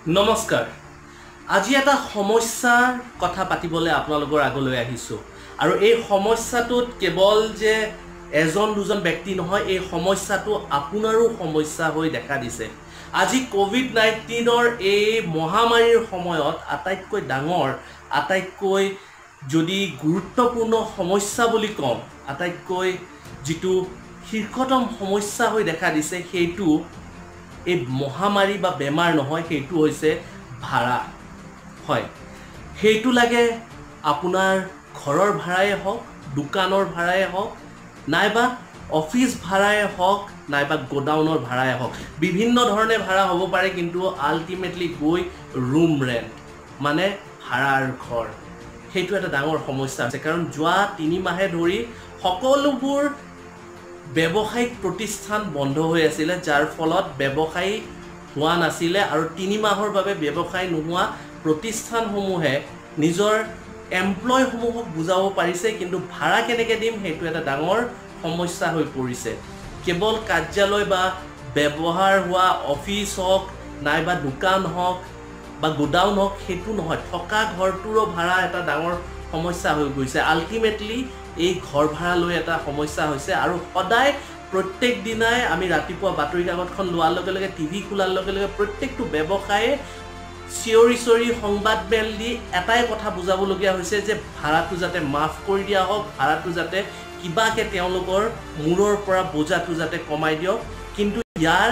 নমস্কাৰ আজি এটা সমস্যাৰ কথা পাতিবলৈ আপোনালোকৰ আগলৈ আহিছো আৰু এই সমস্যাটোত কেৱল যে এজন দুজন ব্যক্তি নহয় এই সমস্যাটো আপোনাৰো সমস্যা হৈ দেখা দিছে আজি কোভিড-19 ৰ এই মহামাৰীৰ সময়ত আটাইতকৈ ডাঙৰ আটাইতকৈ যদি গুৰুত্বপূৰ্ণ সমস্যা বুলি কম আটাইতকৈ যেটো শীৰ্ষতম সমস্যা হৈ দেখা দিছে সেইটো এই মহামাৰী বা বেমাৰ নহয় সেইটো হৈছে ভাড়া হয় সেইটো লাগে আপোনাৰ ঘৰৰ ভাড়াই হওক দোকানৰ ভাড়াই হওক নাইবা অফিস ভাড়াই হওক নাইবা গোডাউনৰ ভাড়াই হওক বিভিন্ন ধৰণে ভাড়া হ'ব পাৰে কিন্তু আলটিমেটলি গৈ ৰুম ৰেন্ট মানে ভাড়াৰ ঘৰ সেইটো এটা ডাঙৰ সমস্যা আছে কাৰণ যোৱা 3 মাহে ধৰি সকলোবোৰ ব্যৱসায়িক প্ৰতিষ্ঠান বন্ধ হৈ আছিল যাৰ ফলত ব্যৱসায়ী হোৱা নাছিল আৰু 3 মাহৰ বাবে ব্যৱসায় নোহোৱা প্ৰতিষ্ঠানসমূহে নিজৰ এমপ্লয় সমূহক বুজাব পাৰিছে কিন্তু ভাড়া কেনেকৈ দিম হেতু এটা ডাঙৰ সমস্যা হৈ পৰিছে কেৱল কাৰ্যালয় বা ব্যৱহাৰ হোৱা অফিস হওক নাইবা দোকান হওক বা গোডাউন হওক হেতু নহয় থকা ঘৰটোৰো ভাড়া এটা ডাঙৰ সমস্যা হৈ গৈছে আলটিমেটলি এই ঘৰ ভাড়া লৈ এটা সমস্যা হৈছে আৰু সদায় প্ৰত্যেক দিনাই আমি ৰাতিপুৱা বাতৰি কাকতখন লোৱাৰ লগে লগে টিভি খোলাৰ লগে লগে প্ৰত্যেকটো ব্যৱসায়ে চিঞৰি সংবাদ মেল দি এটাই কথা বুজাবলগীয়া হৈছে যে ভাড়াটো যাতে মাফ কৰি দিয়া হওক ভাড়াটো যাতে কিবাকে তেওঁলোকৰ মূৰৰ পৰা বোজাটো যাতে কমাই দিয়ক কিন্তু ইয়াৰ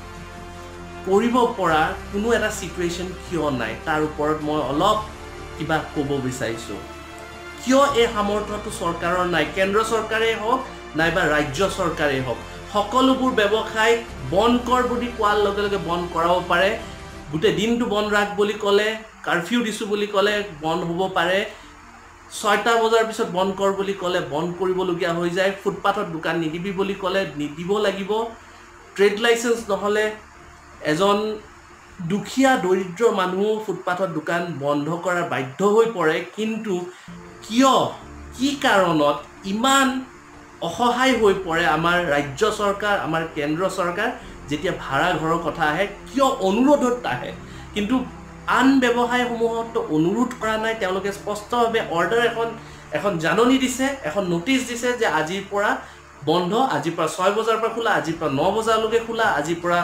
কৰিব পৰা কোনো এটা সিচুৱেচন কিয় নাই তাৰ ওপৰত মই অলপ কিবা ক'ব বিচাৰিছো কিয় এই সামৰ্থ্যটো চৰকাৰৰ নাই কেন্দ্ৰ চৰকাৰে হওক নাইবা ৰাজ্য চৰকাৰে হওক সকলোবোৰ ব্যৱসায় বন্ধ কৰ বুলি কোৱাৰ লগে লগে বন্ধ কৰাব পাৰে গুটে দিনটো বন্ধ ৰাখ বুলি ক'লে কাৰফিউ দিছো বুলি ক'লে বন্ধ হ'ব পাৰে 6টা বজাৰ পিছত বন্ধ কৰ বুলি ক'লে বন্ধ কৰিবলগীয়া হৈ যায় ফুটপাথৰ দোকান নিদিবি বুলি ক'লে নিদিব লাগিব ট্ৰেড লাইসেন্স নহলে এজন দুখীয়া দৰিদ্ৰ মানুহ ফুটপাথৰ দোকান বন্ধ কৰাৰ বাধ্য হৈ পৰে কিন্তু কিয় কি কাৰণত ইমান অসহায় হৈ পৰে আমাৰ ৰাজ্য চৰকাৰ আমাৰ কেন্দ্ৰ চৰকাৰ যেতিয়া ভাড়া ঘৰৰ কথা আহে কিয় অনুৰোধত আহে কিন্তু আন ব্যৱসায় সমূহত অনুৰোধ কৰা নাই তেওঁলোকে স্পষ্টভাৱে অৰ্ডাৰ এখন জাননী দিছে এখন নোটিছ দিছে যে আজিৰ পৰা বন্ধ আজিৰ পৰা 6 বজাৰ পৰা খোলা আজিৰ পৰা 9 বজালৈকে খোলা আজিৰ পৰা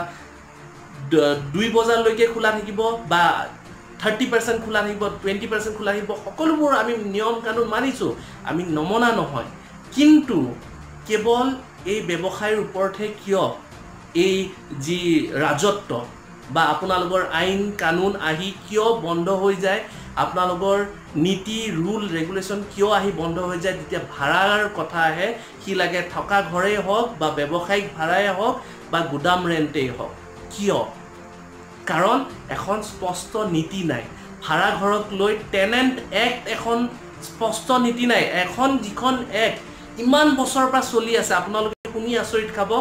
2 বজালৈকে খোলা থাকিব বা 30% খোলা থাকিব 20% খোলা থাকিব সকলোবোৰ আমি নিয়ম কানুন মানিছো আমি নমনা নহয় কিন্তু কেৱল এই ব্যৱসায়ৰ ওপৰতে কিয় এই যি ৰাজত্ব বা আপোনালোকৰ আইন কানুন আহি কিয় বন্ধ হৈ যায় আপোনালোকৰ নীতি ৰুল ৰেগুলেশন কিয় আহি বন্ধ হৈ যায় যেতিয়া ভাড়াৰ কথা আহে কি লাগে থকা ঘৰে হওক বা ব্যৱসায়িক ভাড়াই হওক বা গুদাম ৰেন্টেই হওক কিয় কাৰণ এখন স্পষ্ট নীতি নাই ভাড়া ঘৰক লৈ টেনেন্ট এক্ট এখন স্পষ্ট নীতি নাই এখন যিখন এক্ট ইমান বছৰৰ পৰা চলি আছে আপোনালোকে শুনি আচৰিত খাব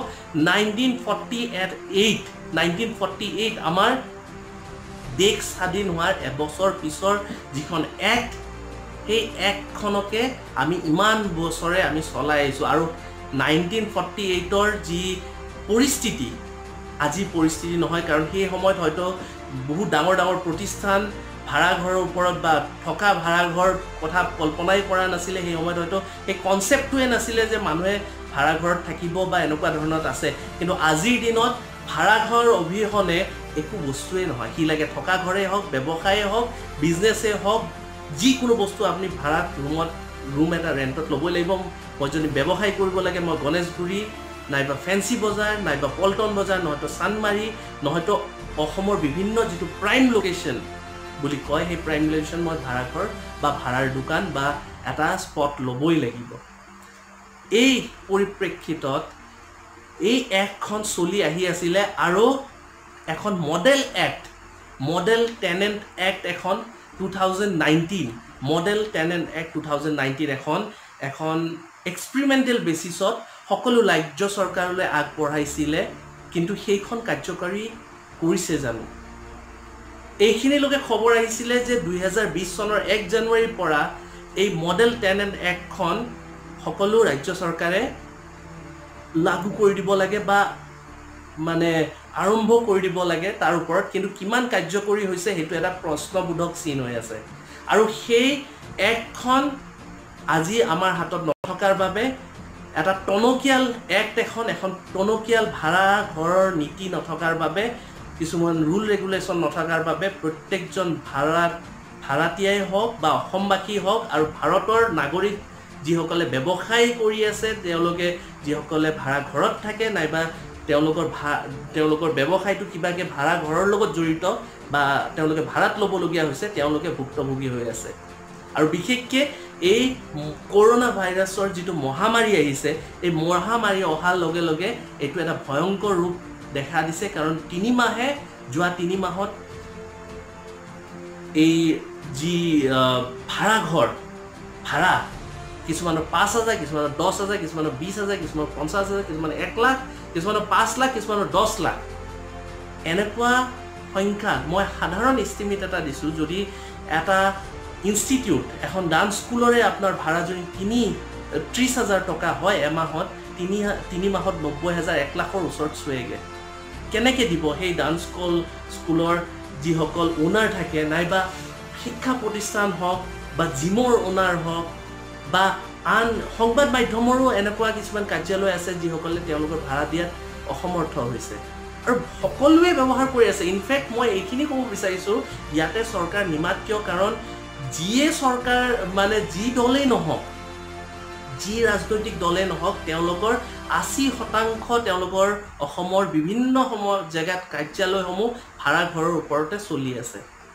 1948 আমাৰ দেশ স্বাধীন হোৱাৰ এবছৰ পিছৰ যিখন এক্ট সেই এক্টখনকে আমি ইমান বছৰে আমি চলাই আহিছো আৰু 1948 ৰ যি পৰিস্থিতি আজি পৰিস্থিতি নহয় কাৰণ সেই সময়ত হয়তো বহু ডাঙৰ প্ৰতিষ্ঠান ভাড়া ঘৰৰ ওপৰত বা থকা ভাড়া ঘৰ কথা কল্পনাই কৰা নাছিল সেই সময়ত হয়তো এই কনসেপ্টটোৱে নাছিল যে মানুহে ভাড়া ঘৰত থাকিব বা এনেকুৱা ধৰণত আছে কিন্তু আজিৰ দিনত ভাড়া ঘৰ অবিহনে একো বস্তুৱে নহয় কি লাগে থকা ঘৰে হওক ব্যৱসায়ে হওক বিজনেছে হওক যিকোনো বস্তু আপুনি ভাড়া ৰুম এটা ৰেন্টত ল'বই লাগিব মই যদি ব্যৱসায় কৰিব লাগে মই গণেশগুৰি নাইবা ফেন্সি বজাৰ নাইবা পল্টন বজাৰ নহয়তো চানমাৰী নহয়তো অসমৰ বিভিন্ন যেটো প্ৰাইম লোকেশন বুলি কয় সেই প্ৰাইম লোকেশন মই ভাড়া ঘৰ বা ভাড়াৰ দোকান বা এটা স্পট ল'বই লাগিব এই পৰিপ্ৰেক্ষিতত এই এক্টখন চলি আহি আছিল আৰু এখন মডেল টেনেন্ট এক্ট এখন 2019 মডেল টেনেন্ট এক্ট 2019 এখন এক্সপেৰিমেন্টেল বেসিছত সকলো ৰাজ্য চৰকাৰলৈ আগবঢ়াইছিল কিন্তু সেইখন কাৰ্যকৰী কৰিছে জানো এইখিনি লোকে খবৰ আহিছিল যে 2020 চনৰ 1 জানুৱাৰীৰ পৰা এই মডেল টেনেন্ট এক্টখন সকলো ৰাজ্য চৰকাৰে লাগু কৰি দিব লাগে বা মানে আৰম্ভ কৰি দিব লাগে তাৰ ওপৰত, কিন্তু কিমান কাৰ্যকৰী হৈছে সেইটো এটা প্ৰশ্নবোধক চিন হৈ আছে। আৰু সেই এক্টখন আজি আমাৰ হাতত নথকাৰ বাবে এটা টনকিয়াল এক্ট এখন টনকিয়াল ভাড়া ঘৰৰ নীতি নথকাৰ বাবে, কিছুমান ৰুল ৰেগুলেশ্যন নথকাৰ বাবে প্ৰত্যেকজন ভাড়াতীয়াই হওক বা অসমবাসী হওক আৰু ভাৰতৰ নাগৰিক যিসকলে ব্যৱসায় কৰি আছে, তেওঁলোকে যিসকলে ভাড়া ঘৰত থাকে নাইবা তেওঁলোকৰ ব্যৱসায়টো কিবাকে ভাড়া ঘৰৰ লগত জড়িত বা তেওঁলোকে ভাড়াত ল'বলগীয়া হৈছে, তেওঁলোকে ভুক্তভোগী হৈ আছে। আৰু বিশেষকৈ এই কৰোণা ভাইৰাছৰ যিটো মহামাৰী আহিছে, এই মহামাৰী অহাৰ লগে লগে এইটো এটা ভয়ংকৰ ৰূপ দেখা দিছে। কাৰণ যোৱা 3 মাহত এই যি ভাড়া কিছুমানৰ 5,000, কিছুমানৰ 10,000, কিছুমানৰ 20,000, কিছুমানৰ 50,000, কিছুমানৰ 1 লাখ, কিছুমানৰ 5 লাখ, কিছুমানৰ 10 লাখ, এনেকুৱা সংখ্যা মই সাধাৰণ এষ্টিমেট এটা দিছোঁ। যদি এটা ইনষ্টিটিউট, এখন ডান্স স্কুলৰে আপোনাৰ ভাড়া যদি 30,000 টকা হয় এমাহত, 3 মাহত 90,000, 1 লাখৰ ওচৰত চুৱেগে। কেনেকৈ দিব সেই ডান্স স্কুলৰ যিসকল ওনাৰ থাকে, নাইবা শিক্ষা প্ৰতিষ্ঠান হওক বা জিমৰ ওনাৰ হওক বা আন সংবাদ মাধ্যমৰো এনেকুৱা কিছুমান কাৰ্যালয় আছে যিসকলে তেওঁলোকৰ ভাড়া দিয়াত অসমৰ্থ হৈছে আৰু সকলোৱে ব্যৱহাৰ কৰি আছে। ইনফেক্ট মই এইখিনি ক'ব বিচাৰিছোঁ, ইয়াতে চৰকাৰ নিমাত কিয়? কাৰণ যিয়ে চৰকাৰ মানে যি দলেই নহওক, যি ৰাজনৈতিক দলেই নহওক, তেওঁলোকৰ 80% তেওঁলোকৰ অসমৰ বিভিন্ন জেগাত কাৰ্যালয়সমূহ ভাড়া ঘৰৰ ওপৰতে চলি আছে।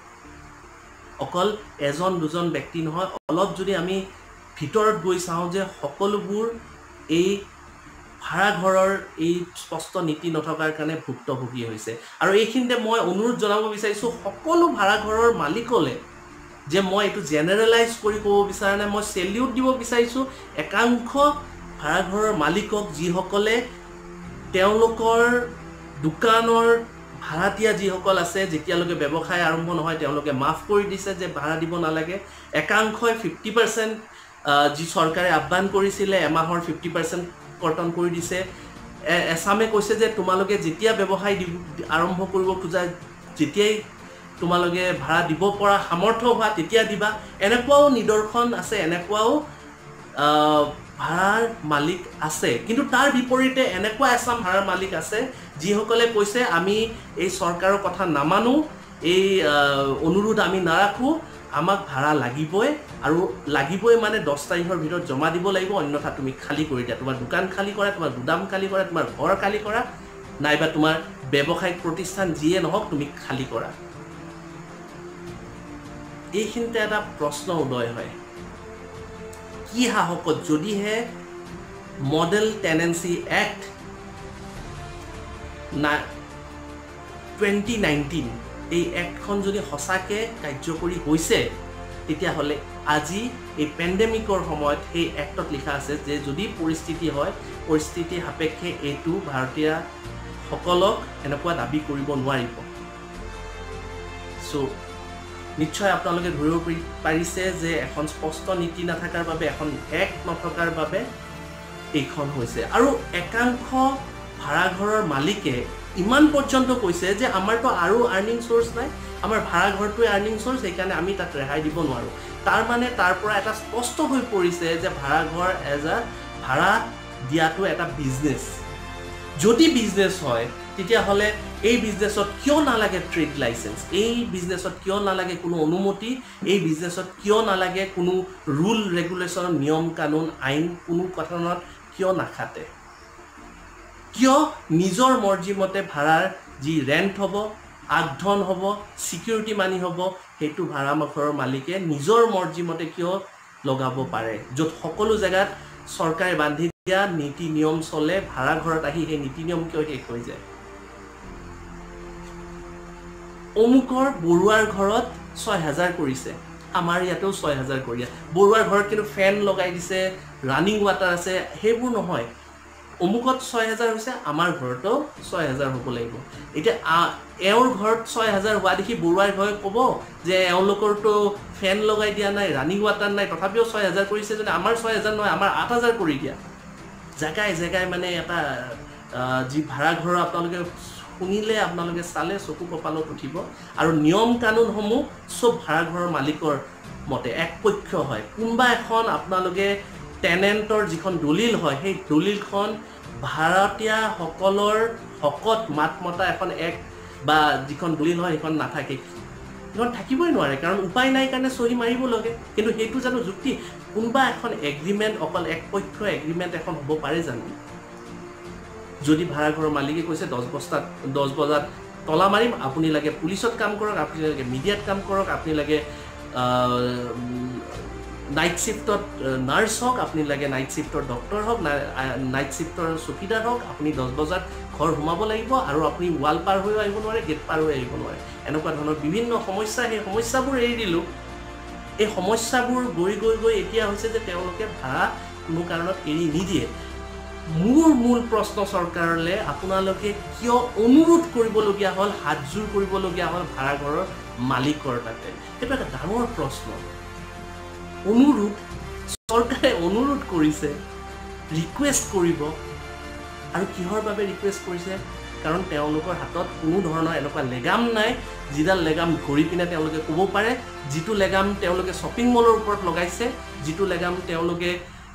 অকল 1-2জন ব্যক্তি নহয়, অলপ যদি আমি ভিতৰত গৈ চাওঁ যে সকলোবোৰ এই ভাড়া ঘৰৰ এই স্পষ্ট নীতি নথকাৰ কাৰণে ভুক্তভোগী হৈছে। আৰু এইখিনিতে মই অনুৰোধ জনাব বিচাৰিছোঁ সকলো ভাড়া ঘৰৰ মালিকলৈ, যে মই এইটো জেনেৰেলাইজ কৰি ক'ব বিচৰা নাই, মই চেলিউট দিব বিচাৰিছোঁ একাংশ ভাড়াঘৰৰ মালিকক, যিসকলে তেওঁলোকৰ দোকানৰ ভাড়াতীয়া যিসকল আছে, যেতিয়ালৈকে ব্যৱসায় আৰম্ভ নহয় তেওঁলোকে মাফ কৰি দিছে যে ভাড়া দিব নালাগে। একাংশই 50% যি চৰকাৰে আহ্বান কৰিছিলে এমাহৰ 50% কৰ্তন কৰি দিছে। এছামে কৈছে যে তোমালোকে যেতিয়া ব্যৱসায় আৰম্ভ কৰিব খোজা, যেতিয়াই তোমালোকে ভাড়া দিব পৰা সামৰ্থ্য হোৱা তেতিয়া দিবা। এনেকুৱাও নিদৰ্শন আছে, এনেকুৱাও ভাড়াৰ মালিক আছে। কিন্তু তাৰ বিপৰীতে এনেকুৱা এছাম ভাড়াৰ মালিক আছে যিসকলে কৈছে আমি এই চৰকাৰৰ কথা নামানো, এই অনুৰোধ আমি নাৰাখোঁ, আমাক ভাড়া লাগিবই, আৰু লাগিবই মানে 10 তাৰিখৰ ভিতৰত জমা দিব লাগিব, অন্যথা তুমি খালী কৰি দিয়া। তোমাৰ দোকান খালী কৰা, তোমাৰ গুদাম খালী কৰা, তোমাৰ ঘৰ খালী কৰা, নাইবা তোমাৰ ব্যৱসায়িক প্ৰতিষ্ঠান যিয়ে নহওক তুমি খালী কৰা। এইখিনিতে এটা প্ৰশ্ন উদয় হয়, কি সাহসত যদিহে মডেল টেনেন্সি এক্ট 2019 এই এক্টখন যদি সঁচাকৈ কাৰ্যকৰী হৈছে, তেতিয়াহ'লে আজি এই পেণ্ডেমিকৰ সময়ত সেই এক্টত লিখা আছে যে যদি পৰিস্থিতি হয়, পৰিস্থিতি সাপেক্ষে এইটো ভাৰতীয়সকলক এনেকুৱা দাবী কৰিব নোৱাৰিব। চ' নিশ্চয় আপোনালোকে ধৰিব পাৰিছে যে এখন স্পষ্ট নীতি নাথাকাৰ বাবে, এখন এক্ট নথকাৰ বাবে এইখন হৈছে। আৰু একাংশ ভাড়াঘৰৰ মালিকে ইমান পৰ্যন্ত কৈছে যে আমাৰতো আৰু আৰ্নিং চ'ৰ্চ নাই, আমাৰ ভাড়াঘৰটোৱে আৰ্নিং চ'ৰ্চ, সেইকাৰণে আমি তাত ৰেহাই দিব নোৱাৰোঁ। তাৰ মানে তাৰ পৰা এটা স্পষ্ট হৈ পৰিছে যে ভাড়াঘৰ ভাড়া দিয়াটো এটা বিজনেছ। যদি বিজনেছ হয় তেতিয়াহ'লে এই বিজনেছত কিয় নালাগে ট্ৰেড লাইচেন্স, এই বিজনেছত কিয় নালাগে কোনো অনুমতি, এই বিজনেছত কিয় নালাগে কোনো ৰুল ৰেগুলেশ্যন, নিয়ম কানুন, আইন, কোনো কথানত কিয় নাখাতে? কিয় নিজৰ মৰ্জিমতে ভাড়াৰ যি ৰেণ্ট হ'ব, আগধন হ'ব, ছিকিউৰিটি মানি হ'ব, সেইটো ভাড়াঘৰৰ মালিকে নিজৰ মৰ্জিমতে কিয় লগাব পাৰে? য'ত সকলো জেগাত চৰকাৰে বান্ধি দিয়া নীতি নিয়ম চলে, ভাড়াঘৰত আহি সেই নীতি নিয়ম কিয় শেষ হৈ যায়? অমুকৰ বৰুৱাৰ ঘৰত 6,000 কৰিছে, আমাৰ ইয়াতেও 6,000 কৰি আছে। বৰুৱাৰ ঘৰত কিন্তু ফেন লগাই দিছে, ৰানিং ৱাটাৰ আছে, সেইবোৰ নহয়। অমুকত 6,000 হৈছে, আমাৰ ঘৰতো 6,000 হ'ব লাগিব। এতিয়া এওঁৰ ঘৰত 6,000 হোৱা দেখি বৰুৱাৰ ঘৰে ক'ব যে এওঁলোকৰতো ফেন লগাই দিয়া নাই, ৰানিং ৱাটাৰ নাই, তথাপিও 6,000 কৰিছে, যদি আমাৰ 6,000 নহয়, আমাৰ 8,000 কৰি দিয়া। জেগাই জেগাই মানে এটা যি ভাড়াঘৰৰ আপোনালোকে শুনিলে আপোনালোকে চালে চকু কপালত উঠিব আৰু নিয়ম কানুনসমূহ সব ভাড়াঘৰৰ মালিকৰ মতে একপক্ষ হয় কোনবা এখন আপোনালোকে টেনেণ্টৰ যিখন দলিল হয় সেই দলিলখন ভাড়াতীয়া সকলৰ হকত মাত মতা এখন এক বা যিখন দলিল হয় সেইখন নাথাকে এখন থাকিবই নোৱাৰে কাৰণ উপায় নাই কাৰণে সহি মাৰিব লাগে কিন্তু সেইটো জানো যুক্তি কোনবা এখন এগ্ৰিমেণ্ট অকল একপক্ষ এগ্ৰিমেণ্ট এখন হ'ব পাৰে জানো যদি ভাড়াঘৰৰ মালিকে কৈছে 10 বজাত তলা মাৰিম আপুনি লাগে পুলিচত কাম কৰক আপুনি লাগে মিডিয়াত কাম কৰক আপুনি লাগে নাইট শিফটত নাৰ্ছ হওক আপুনি লাগে নাইট শিফটৰ ডক্টৰ হওক নাইট শিফটৰ চকীদাৰ হওক আপুনি 10 বজাত ঘৰ সোমাব লাগিব আৰু আপুনি ৱাল পাৰ হৈ আহিব নোৱাৰে গেট পাৰ হৈ আহিব নোৱাৰে এনেকুৱা ধৰণৰ বিভিন্ন সমস্যা সেই সমস্যাবোৰ এৰি দিলোঁ এই সমস্যাবোৰ গৈ এতিয়া হৈছে যে তেওঁলোকে ভাড়া কোনো কাৰণত এৰি নিদিয়ে মূল প্ৰশ্ন চৰকাৰলৈ আপোনালোকে কিয় অনুৰোধ কৰিবলগীয়া হ'ল হাতজোৰ কৰিবলগীয়া হ'ল ভাড়াঘৰৰ মালিকৰ তাতে সেইটো এটা ডাঙৰ প্ৰশ্ন অনুৰোধ চৰকাৰে অনুৰোধ কৰিছে ৰিকুৱেষ্ট কৰিব আৰু কিহৰ বাবে ৰিকুৱেষ্ট কৰিছে কাৰণ তেওঁলোকৰ হাতত কোনো ধৰণৰ এনেকুৱা লেগাম নাই যিডাল লেগাম ধৰি পিনে তেওঁলোকে ক'ব পাৰে যিটো লেগাম তেওঁলোকে শ্বপিং মলৰ ওপৰত লগাইছে যিটো লেগাম তেওঁলোকে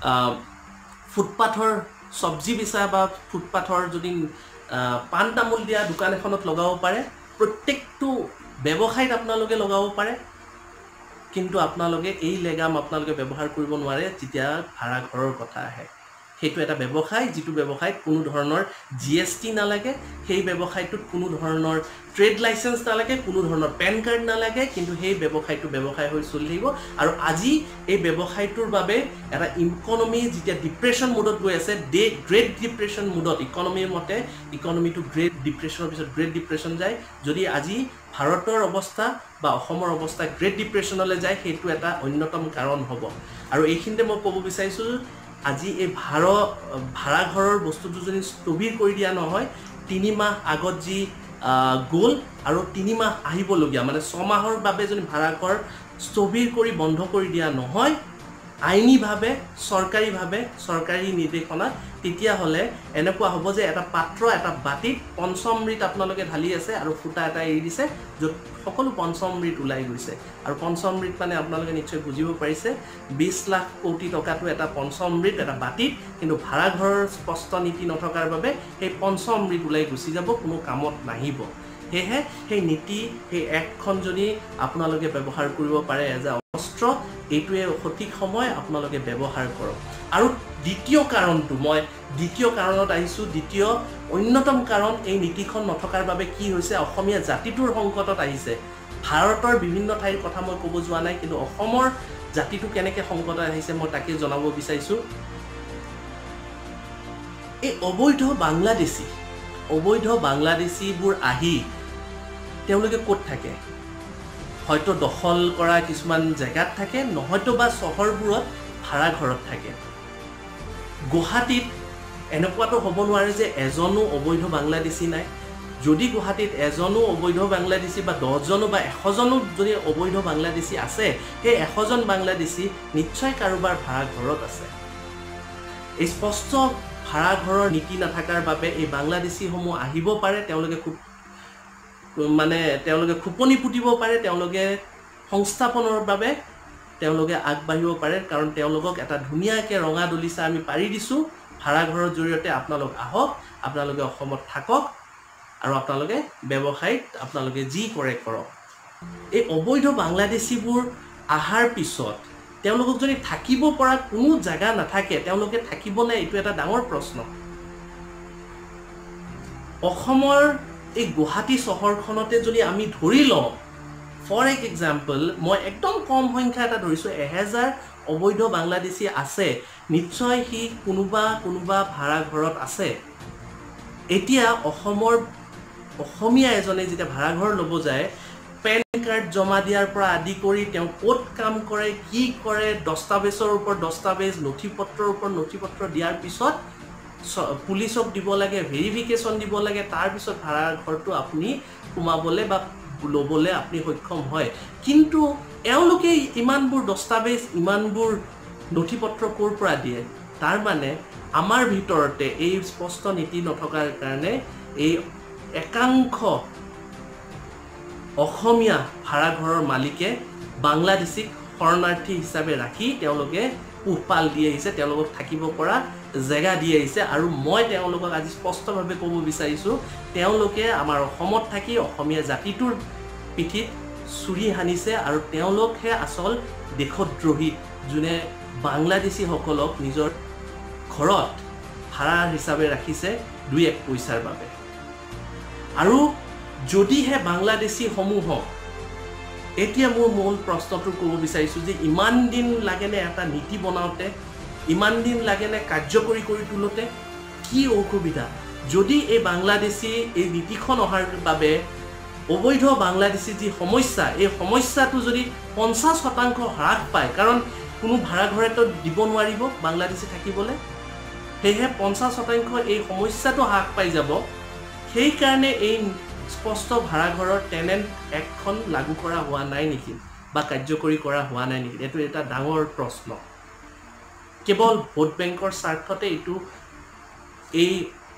ফুটপাথৰ সবজি বেচা বা ফুটপাথৰ যদি পান তামোল দিয়া দোকান এখনত লগাব পাৰে প্ৰত্যেকটো ব্যৱসায়ত আপোনালোকে লগাব পাৰে কিন্তু আপোনালোকে এই লেগাম আপোনালোকে ব্যৱহাৰ কৰিব নোৱাৰে যেতিয়া ভাড়া ঘৰৰ কথা আহে সেইটো এটা ব্যৱসায় যিটো ব্যৱসায়ত কোনো ধৰণৰ জিএসটি নালাগে সেই ব্যৱসায়টোত কোনো ধৰণৰ ট্ৰেড লাইসেন্স নালাগে কোনো ধৰণৰ পেন কাৰ্ড নালাগে কিন্তু সেই ব্যৱসায়টো ব্যৱসায় হৈ চলি থাকিব আৰু আজি এই ব্যৱসায়টোৰ বাবে এটা ইকনমি যেতিয়া ডিপ্ৰেছন মোডত গৈ আছে গ্ৰেট ডিপ্ৰেছন মোডত ইকনমিৰ মতে ইকনমিটো গ্ৰেট ডিপ্ৰেছনৰ পিছত গ্ৰেট ডিপ্ৰেছন যায় যদি আজি ভাৰতৰ অৱস্থা বা অসমৰ অৱস্থা গ্ৰেট ডিপ্ৰেছনলৈ যায় সেইটো এটা অন্যতম কাৰণ হ'ব আৰু এইখিনিতে মই ক'ব বিচাৰিছোঁ আজি এই ভাড়াঘৰৰ বস্তুটো যদি স্থবিৰ কৰি দিয়া নহয় 3 মাহ আগত যি গোল আৰু 3 মাহ আহিবলগীয়া মানে 6 মাহৰ বাবে যদি ভাড়াঘৰ স্থবিৰ কৰি বন্ধ কৰি দিয়া নহয় আইনীভাৱে চৰকাৰী নিৰ্দেশনাত তেতিয়াহ'লে এনেকুৱা হ'ব যে এটা পাত্ৰ এটা বাটিত পঞ্চমৃত আপোনালোকে ঢালি আছে আৰু ফুটা এটা এৰি দিছে য'ত সকলো পঞ্চমৃত ওলাই গৈছে আৰু পঞ্চমৃত মানে আপোনালোকে নিশ্চয় বুজিব পাৰিছে 20 লাখ কোটি টকাটো এটা পঞ্চমৃত এটা বাটিত কিন্তু ভাড়াঘৰৰ স্পষ্ট নীতি নথকাৰ বাবে সেই পঞ্চমৃত ওলাই গুচি যাব কোনো কামত নাহিব সেয়েহে সেই নীতি সেই একখন যদি আপোনালোকে ব্যৱহাৰ কৰিব পাৰে এজ আ অস্ত্ৰ এইটোৱে সঠিক সময় আপোনালোকে ব্যৱহাৰ কৰক আৰু দ্বিতীয় কাৰণত আহিছোঁ দ্বিতীয় অন্যতম কাৰণ এই নীতিখন নথকাৰ বাবে কি হৈছে অসমীয়া জাতিটোৰ সংকটত আহিছে ভাৰতৰ বিভিন্ন ঠাইৰ কথা মই ক'ব যোৱা নাই কিন্তু অসমৰ জাতিটো কেনেকৈ সংকটত আহিছে মই তাকে জনাব বিচাৰিছোঁ এই অবৈধ বাংলাদেশীবোৰ আহি তেওঁলোকে ক'ত থাকে হয়তো দখল কৰা কিছুমান জেগাত থাকে নহয়তো বা চহৰবোৰত ভাড়া ঘৰত থাকে গুৱাহাটীত এনেকুৱাটো হ'ব নোৱাৰে যে এজনো অবৈধ বাংলাদেশী নাই যদি গুৱাহাটীত এজনো অবৈধ বাংলাদেশী বা 10 জনো বা 100 জনো যদি অবৈধ বাংলাদেশী আছে সেই 100 জন বাংলাদেশী নিশ্চয় কাৰোবাৰ ভাড়া ঘৰত আছে এই স্পষ্ট ভাড়া ঘৰৰ নীতি নাথাকাৰ বাবে এই বাংলাদেশীসমূহ আহিব পাৰে তেওঁলোকে খুপনি পুতিব পাৰে তেওঁলোকে সংস্থাপনৰ বাবে তেওঁলোকে আগবাঢ়িব পাৰে কাৰণ তেওঁলোকক এটা ধুনীয়াকৈ ৰঙা দলিচা আমি পাৰি দিছোঁ ভাড়া ঘৰৰ জৰিয়তে আপোনালোক আহক আপোনালোকে অসমত থাকক আৰু আপোনালোকে ব্যৱসায়ত আপোনালোকে যি কৰে কৰক এই অবৈধ বাংলাদেশীবোৰ আহাৰ পিছত তেওঁলোকক যদি থাকিব পৰা কোনো জায়গা নাথাকে তেওঁলোকে থাকিব নাই এইটো এটা ডাঙৰ প্ৰশ্ন অসমৰ এই গুৱাহাটী চহৰখনতে যদি আমি ধৰি লওঁ ফৰ এক্সাম্পল মই একদম কম সংখ্যা এটা ধৰিছোঁ 1000 অবৈধ বাংলাদেশী আছে নিশ্চয় সি কোনোবা ভাড়া ঘৰত আছে এতিয়া অসমীয়া এজনে যেতিয়া ভাড়া ঘৰ ল'ব যায় পেন কাৰ্ড জমা দিয়াৰ পৰা আদি কৰি তেওঁ ক'ত কাম কৰে কি কৰে দস্তাবেজৰ ওপৰত দস্তাবেজ নথিপত্ৰৰ ওপৰত নথিপত্ৰ দিয়াৰ পিছত পুলিচক দিব লাগে ভেৰিফিকেশ্যন দিব লাগে তাৰ পিছত ভাড়া ঘৰটো আপুনি সোমাবলৈ বা ল'বলৈ আপুনি সক্ষম হয় কিন্তু এওঁলোকে ইমানবোৰ দস্তাবেজ ইমানবোৰ নথিপত্ৰ ক'ৰ পৰা দিয়ে তাৰ মানে আমাৰ ভিতৰতে এই স্পষ্ট নীতি নথকাৰ কাৰণে এই একাংশ অসমীয়া ভাড়াঘৰৰ মালিকে বাংলাদেশীক শৰণাৰ্থী হিচাপে ৰাখি তেওঁলোকে পোহপাল দি আহিছে, তেওঁলোকক থাকিব পৰা জেগা দি আহিছে। আৰু মই তেওঁলোকক আজি স্পষ্টভাৱে ক'ব বিচাৰিছোঁ, তেওঁলোকে আমাৰ অসমত থাকি অসমীয়া জাতিটোৰ পিঠিত চুৰি সানিছে আৰু তেওঁলোকহে আচল দেশদ্ৰোহী, যোনে বাংলাদেশীসকলক নিজৰ ঘৰত ভাড়া হিচাপে ৰাখিছে 2-1 পইচাৰ বাবে। আৰু যদিহে বাংলাদেশীসমূহক, এতিয়া মোৰ মূল প্ৰশ্নটো ক'ব বিচাৰিছোঁ যে ইমান দিন লাগেনে এটা নীতি বনাওঁতে, ইমান দিন লাগেনে কাৰ্যকৰী কৰি তোলোতে, কি অসুবিধা? যদি এই বাংলাদেশী এই নীতিখন অহাৰ বাবে অবৈধ বাংলাদেশী যি সমস্যা, এই সমস্যাটো যদি 50% হ্ৰাস পায়, কাৰণ কোনো ভাড়াঘৰেতো দিব নোৱাৰিব বাংলাদেশী থাকিবলৈ, সেয়েহে 50% এই সমস্যাটো হ্ৰাস পাই যাব। সেইকাৰণে এই স্পষ্ট ভাড়াঘৰৰ টেনেণ্ট এক্টখন লাগু কৰা হোৱা নাই নেকি বা কাৰ্যকৰী কৰা হোৱা নাই নেকি? এইটো এটা ডাঙৰ প্ৰশ্ন। কেৱল ভোট বেংকৰ স্বাৰ্থতে এই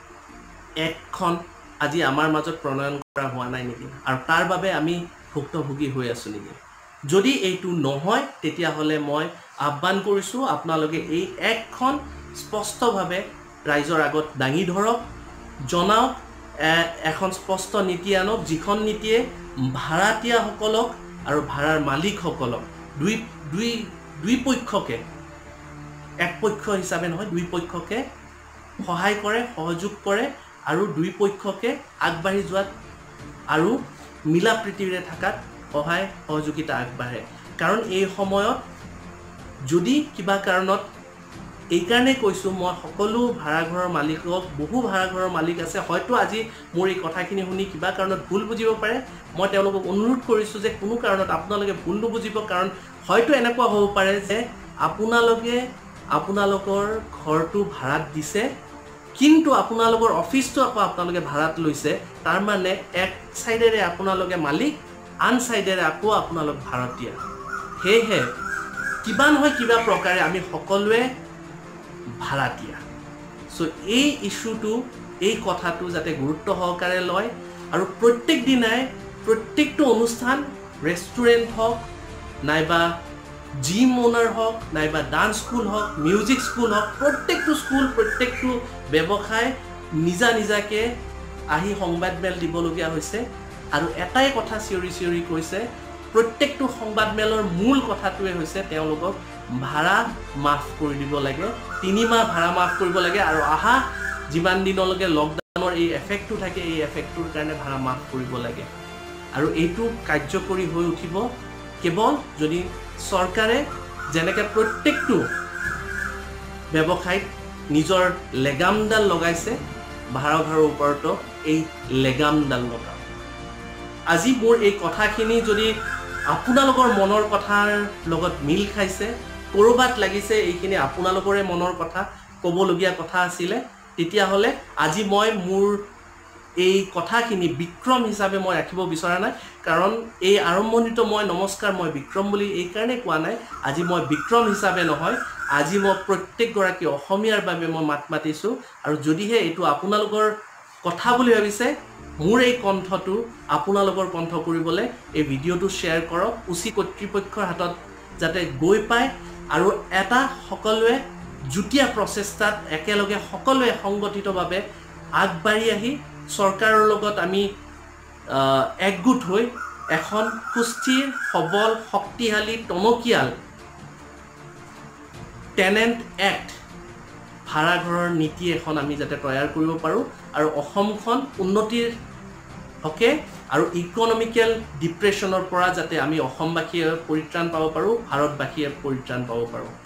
এক্টখন আজি আমাৰ মাজত প্ৰণয়ন কৰা হোৱা নাই নেকি? আৰু তাৰ বাবে আমি ভুক্তভোগী হৈ আছোঁ নেকি? যদি এইটো নহয়, তেতিয়াহ'লে মই আহ্বান কৰিছোঁ আপোনালোকে এই এক্টখন স্পষ্টভাৱে ৰাইজৰ আগত দাঙি ধৰক, জনাওক, এখন স্পষ্ট নীতি আনক, যিখন নীতিয়ে ভাড়াতীয়াসকলক আৰু ভাড়াৰ মালিকসকলক দুই পক্ষকে, এক পক্ষ হিচাপে নহয়, দুই পক্ষকে সহায় কৰে, সহযোগ কৰে আৰু দুই পক্ষকে আগবাঢ়ি যোৱাত আৰু মিলা প্ৰীতিৰে থকাত সহায় সহযোগিতা আগবাঢ়ে। কাৰণ এই সময়ত যদি কিবা কাৰণত, এইকাৰণে কৈছোঁ মই সকলো ভাড়াঘৰৰ মালিকক, বহু ভাড়াঘৰৰ মালিক আছে, হয়তো আজি মোৰ এই কথাখিনি শুনি কিবা কাৰণত ভুল বুজিব পাৰে। মই তেওঁলোকক অনুৰোধ কৰিছোঁ যে কোনো কাৰণত আপোনালোকে ভুল নুবুজিব, কাৰণ হয়তো এনেকুৱা হ'ব পাৰে যে আপোনালোকে আপোনালোকৰ ঘৰটো ভাড়াত দিছে, কিন্তু আপোনালোকৰ অফিচটো আকৌ আপোনালোকে ভাড়াত লৈছে। তাৰমানে এক চাইডেৰে আপোনালোকে মালিক, আন চাইডেৰে আকৌ আপোনালোক ভাড়াতীয়া। সেয়েহে কিবা নহয় কিবা প্ৰকাৰে আমি সকলোৱে ভাড়াতীয়া। চ' এই ইছ্যুটো, এই কথাটো যাতে গুৰুত্ব সহকাৰে লয় আৰু প্ৰত্যেক দিনাই প্ৰত্যেকটো অনুষ্ঠান, ৰেষ্টুৰেণ্ট হওক, নাইবা জিম অ'নাৰ হওক, নাইবা ডান্স স্কুল হওক, মিউজিক স্কুল হওক, প্ৰত্যেকটো স্কুল, প্ৰত্যেকটো ব্যৱসায় নিজাকে আহি সংবাদমেল দিবলগীয়া হৈছে। আৰু এটাই কথা চিঞৰি কৈছে, প্ৰত্যেকটো সংবাদমেলৰ মূল কথাটোৱে হৈছে তেওঁলোকক ভাড়া মাফ কৰি দিব লাগে, 3 মাহ ভাড়া মাফ কৰিব লাগে, আৰু আহা যিমান দিনলৈকে লকডাউনৰ এই এফেক্টটো থাকে, এই এফেক্টটোৰ কাৰণে ভাড়া মাফ কৰিব লাগে। আৰু এইটো কাৰ্যকৰী হৈ উঠিব কেৱল যদি চৰকাৰে যেনেকৈ প্ৰত্যেকটো ব্যৱসায়ত নিজৰ লেগামডাল লগাইছে, ভাড়াঘৰৰ ওপৰতো এই লেগামডাল লগাওক। আজি মোৰ এই কথাখিনি যদি আপোনালোকৰ মনৰ কথাৰ লগত মিল খাইছে, ক'ৰবাত লাগিছে এইখিনি আপোনালোকৰে মনৰ কথা, ক'বলগীয়া কথা আছিলে, তেতিয়াহ'লে আজি মই মোৰ এই কথাখিনি বিক্ৰম হিচাপে মই ৰাখিব বিচৰা নাই। কাৰণ এই আৰম্ভণিটো মই নমস্কাৰ, মই বিক্ৰম বুলি এইকাৰণে কোৱা নাই। আজি মই বিক্ৰম হিচাপে নহয়, আজি মই প্ৰত্যেকগৰাকী অসমীয়াৰ বাবে মই মাত মাতিছোঁ। আৰু যদিহে এইটো আপোনালোকৰ কথা বুলি ভাবিছে, মোৰ এই কণ্ঠটো আপোনালোকৰ কণ্ঠ কৰিবলৈ এই ভিডিঅ'টো শ্বেয়াৰ কৰক, উচিত কৰ্তৃপক্ষৰ হাতত যাতে গৈ পায়, আৰু এটা সকলোৱে যুটীয়া প্ৰচেষ্টাত একেলগে সকলোৱে সংগঠিতভাৱে আগবাঢ়ি আহি চৰকাৰৰ লগত আমি একগোট হৈ এখন সুস্থিৰ, সবল, শক্তিশালী, টনকিয়াল টেনেণ্ট এক্ট, ভাড়াঘৰৰ নীতি এখন আমি যাতে তৈয়াৰ কৰিব পাৰোঁ, আৰু অসমখন উন্নতিৰ হকে আৰু ইকনমিকেল ডিপ্ৰেশ্যনৰ পৰা যাতে আমি অসমবাসীয়ে পৰিত্ৰাণ পাব পাৰোঁ, ভাৰতবাসীয়ে পৰিত্ৰাণ পাব পাৰোঁ।